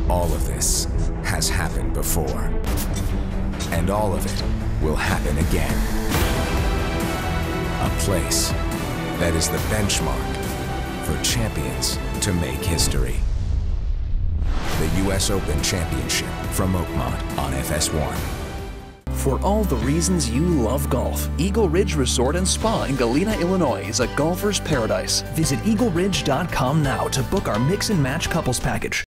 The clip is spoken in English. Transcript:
All of this has happened before, and all of it will happen again. A place that is the benchmark for champions to make history. The US Open Championship from Oakmont on FS1. For all the reasons you love golf, Eagle Ridge Resort and Spa in Galena, Illinois is a golfer's paradise. Visit EagleRidge.com now to book our Mix and Match Couples Package.